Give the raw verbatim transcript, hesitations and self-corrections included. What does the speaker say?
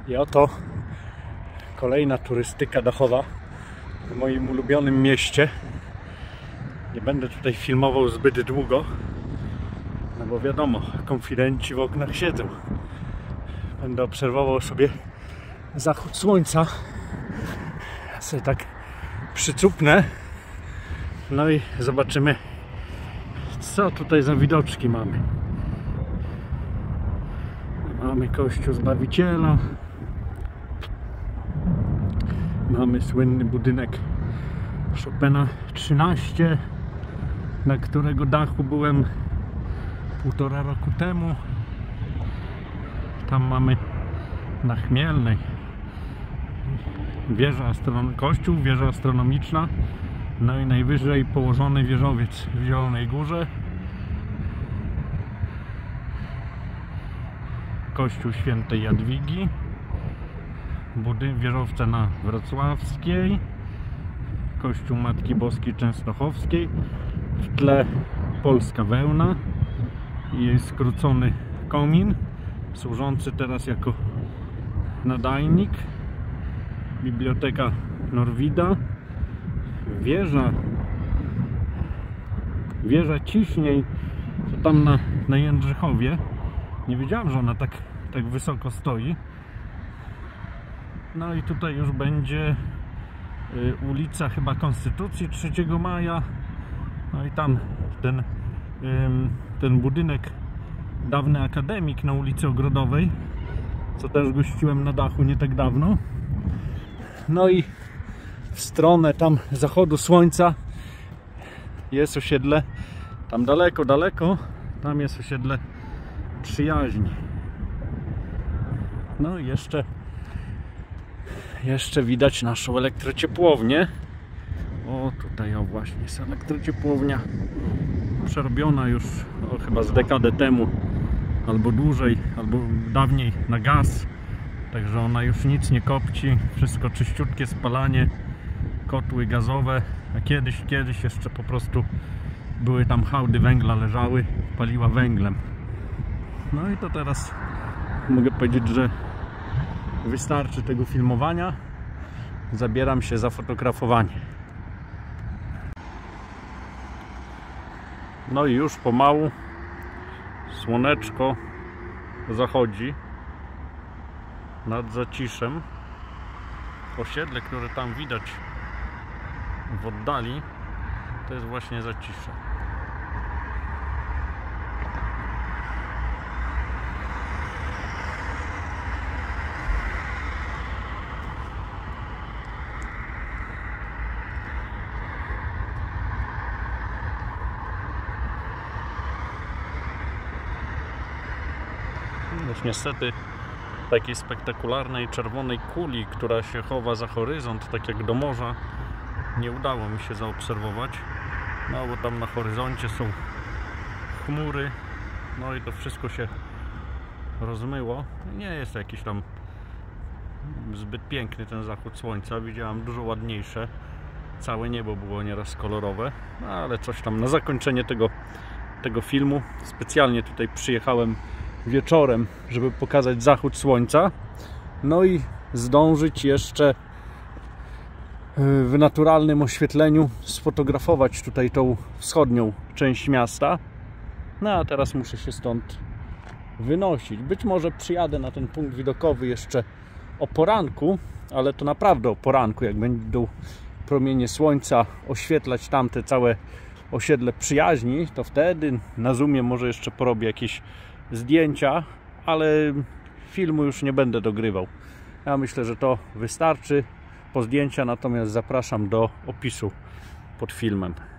I oto kolejna turystyka dachowa w moim ulubionym mieście. Nie będę tutaj filmował zbyt długo, no bo wiadomo, konfidenci w oknach siedzą. Będę obserwował sobie zachód słońca. Ja sobie tak przycupnę. No i zobaczymy, co tutaj za widoczki mamy. Mamy kościół Zbawiciela. Mamy słynny budynek Chopina trzynaście, na którego dachu byłem półtora roku temu. Tam mamy na Chmielnej wieża astronomiczna, kościół, wieża astronomiczna, no i najwyżej położony wieżowiec w Zielonej Górze. Kościół Świętej Jadwigi, budynek wieżowce na Wrocławskiej, kościół Matki Boskiej Częstochowskiej, w tle polska wełna i jej skrócony komin służący teraz jako nadajnik, biblioteka Norwida, wieża wieża Ciśniej, to tam na, na Jędrzychowie. Nie wiedziałem, że ona tak, tak wysoko stoi. No i tutaj już będzie y, ulica chyba Konstytucji trzeciego maja. No i tam ten, y, ten budynek, dawny akademik na ulicy Ogrodowej, co też gościłem na dachu nie tak dawno. No i w stronę tam zachodu słońca jest osiedle, tam daleko, daleko, tam jest osiedle Przyjaźni. No i jeszcze jeszcze widać naszą elektrociepłownię. O, tutaj o właśnie jest elektrociepłownia, przerobiona już o, chyba z dekadę temu, albo dłużej, albo dawniej na gaz. Także ona już nic nie kopci, wszystko czyściutkie spalanie, kotły gazowe, a kiedyś, kiedyś jeszcze po prostu były tam hałdy węgla, leżały, paliła węglem. No i to teraz mogę powiedzieć, że wystarczy tego filmowania. Zabieram się za fotografowanie. No i już pomału słoneczko zachodzi nad Zaciszem. Osiedle, które tam widać w oddali, to jest właśnie Zacisze. Już niestety takiej spektakularnej czerwonej kuli, która się chowa za horyzont, tak jak do morza, nie udało mi się zaobserwować. No bo tam na horyzoncie są chmury, no i to wszystko się rozmyło. Nie jest jakiś tam zbyt piękny ten zachód słońca, widziałem dużo ładniejsze. Całe niebo było nieraz kolorowe, no ale coś tam na zakończenie tego, tego filmu. Specjalnie tutaj przyjechałem wieczorem, żeby pokazać zachód słońca, no i zdążyć jeszcze w naturalnym oświetleniu sfotografować tutaj tą wschodnią część miasta. No a teraz muszę się stąd wynosić. Być może przyjadę na ten punkt widokowy jeszcze o poranku, ale to naprawdę o poranku, jak będą promienie słońca oświetlać tamte całe osiedle Przyjaźni, to wtedy na zoomie może jeszcze porobię jakieś zdjęcia, ale filmu już nie będę dogrywał. Ja myślę, że to wystarczy po zdjęcia, natomiast zapraszam do opisu pod filmem.